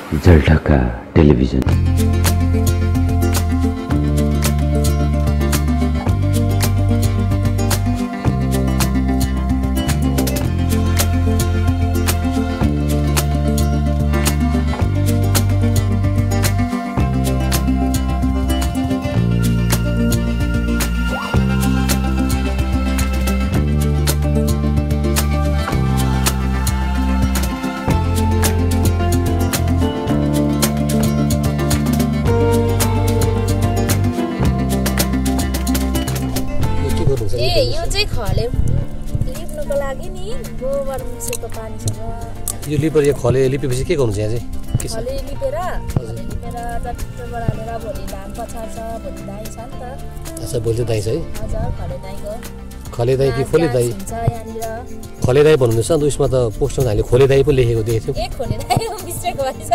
Jaldhaka television. यो चाहिँ खले लिप्नुको लागि नि गोबर मिसेको पानीसँग यो लिपेर यो खले लिपेपछि के गर्नुहुन्छ यहाँ चाहिँ खले लिपेर ट्र्याक्टर बढालेर भोलि धान पछार्छ भोलि दाइ छ नि त। अच्छा भोलि चाहिँ दाइ छ है। हजुर खले दाइको खले दाइ कि फोले दाइ हुन्छ यहाँनिर खले दाइ भन्नुहुन्छ अन्त उसमा त पोस्टमा हामीले खोले दाइ पो लेखेको देखेको थियौँ। ए खोले दाइ हो मिस्टेक भएछ।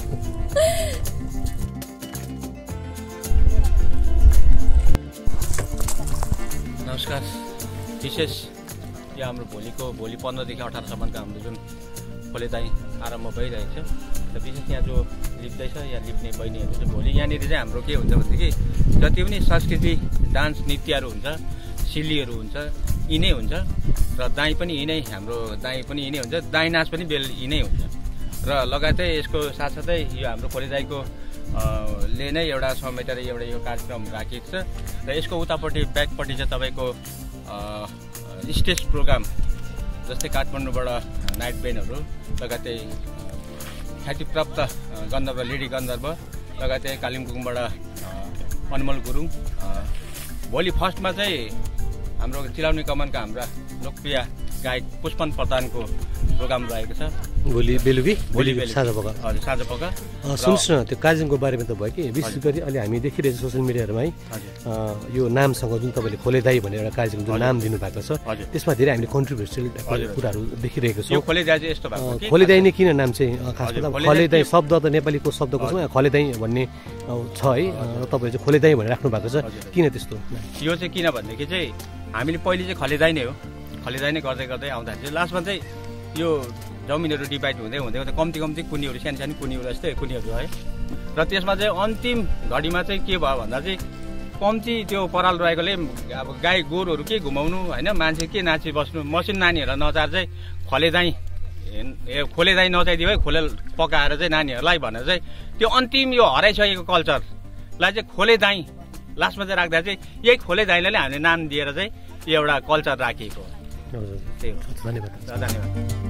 नमस्कार। विशेष यो हाम्रो भोलि 15 देखि 18 सम्मको हाम्रो जुन खोलेदाई आरम्भ भइरहेको छ र विशेष यहाँ जो लिप्दैछ या लिप्ने बहिनीहरू चाहिँ भोलि यहाँनिर चाहिँ हाम्रो के हुन्छ भनेदेखि जति पनि संस्कृति डान्स नृत्यहरू हुन्छ सिल्लीहरू हुन्छ यिनै हुन्छ र दाई पनि यिनै हाम्रो दाई पनि यिनै हुन्छ दाई नाच पनि यिनै हुन्छ र लगायतै यसको साथसाथै यो हाम्रो खोलेदाईको ले नै एउटा समेटेर एउटा यो कार्यक्रम राखिएको छ र यसको उतापट्टि ब्याकपट्टि चाहिँ तपाईँको स्टेज प्रोग्राम जस्तै काठमाडौँबाट नाइट ब्यान्डहरू लगायतै ख्यातिप्राप्त गन्धर्व लेडी गन्धर्व लगायतै कालिम्पोङबाट अनमोल गुरुङ भोलि फर्स्टमा चाहिँ हाम्रो चिलाउने कमानका हाम्रा लोकप्रिय गायक पुष्पन प्रधानको प्रोग्राम रहेको छ भोलि बेलुकी साँझ पख। हजुर साँझ पख। सुन्नुहोस् न त्यो कार्यक्रमको बारेमा त भयो कि विशेष गरी अहिले हामी देखिरहेको सोसियल मिडियाहरूमा है यो नामसँग जुन तपाईँले खोलेदाई भन्ने एउटा कार्यक्रम जुन नाम दिनुभएको छ त्यसमा धेरै हामीले कन्ट्रोभर्सियल कुराहरू देखिरहेको छौँ। खोलेदाई चाहिँ यस्तो भएको खोलेदाई नै किन नाम चाहिँ खासमा खोलेदाई शब्द त नेपालीको शब्दको छ खोलेदाई भन्ने छ है र तपाईँले चाहिँ खोलेदाई भनेर राख्नु भएको छ किन त्यस्तो? यो चाहिँ किन भनेदेखि चाहिँ हामीले पहिले चाहिँ खलेदाई नै हो खलेदाई नै गर्दै गर्दै आउँदाखेरि चाहिँ लास्टमा चाहिँ यो जमिनहरू डिभाइड हुँदै कम्ती कुनीहरू सानो कुनीहरू जस्तै कुनीहरू है र त्यसमा चाहिँ अन्तिम घडीमा चाहिँ के भयो भन्दा चाहिँ कम्ती त्यो पराल रहेकोले अब गाई गोरुहरू के घुमाउनु होइन मान्छे के नाची बस्नु मसिनो नानीहरूलाई नचार चाहिँ खोलेदाई नचाइदियो है खोले पकाएर चाहिँ नानीहरूलाई भनेर चाहिँ त्यो अन्तिम यो हराइसकेको कल्चरलाई चाहिँ खोलेदाई लास्टमा चाहिँ राख्दा चाहिँ यही खोलेदाईले हामीले नाम दिएर चाहिँ यो एउटा कल्चर राखिएको हो। धन्यवाद।